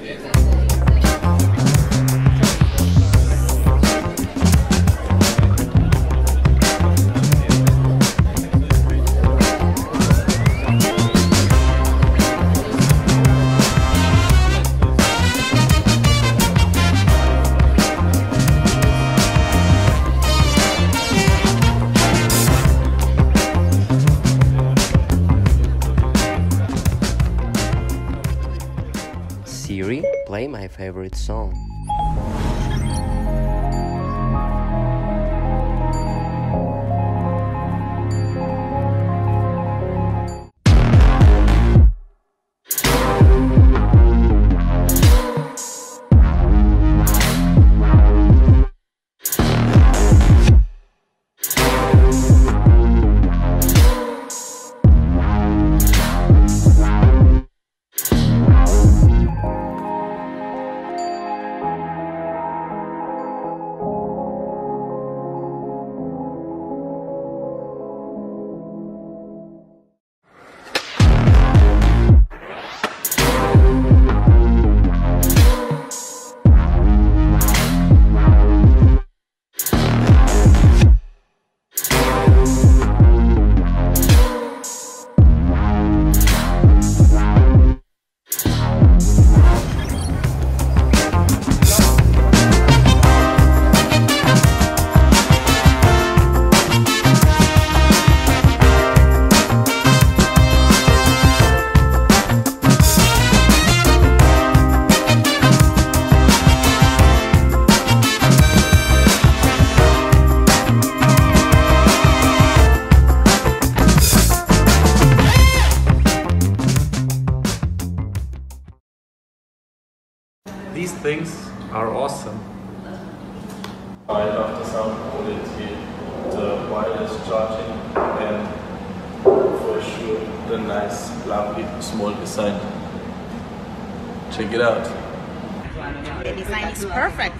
Siri, play my favorite song. These things are awesome. I love the sound quality, the wireless charging, and for sure the nice, lovely, small design. Check it out. The design is perfect,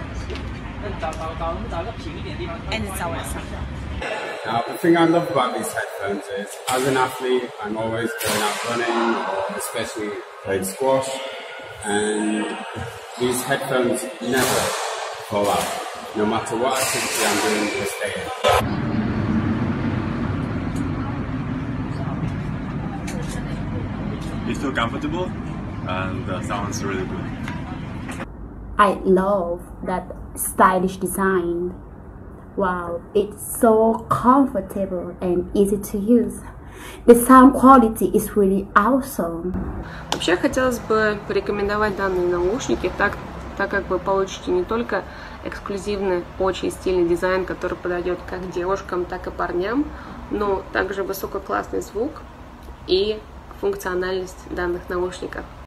and it's awesome. Now, the thing I love about these headphones is, as an athlete, I'm always going out running, or especially playing squash, and these headphones never fall out. No matter what activity I'm doing, they stay in. You feel comfortable, and the sound's really good. I love that stylish design. Wow, it's so comfortable and easy to use. The sound quality is really awesome. Вообще хотелось бы порекомендовать данные наушники, так как вы получите не только эксклюзивный, очень стильный дизайн, который подойдет как девушкам, так и парням, но также высококлассный звук и функциональность данных наушников.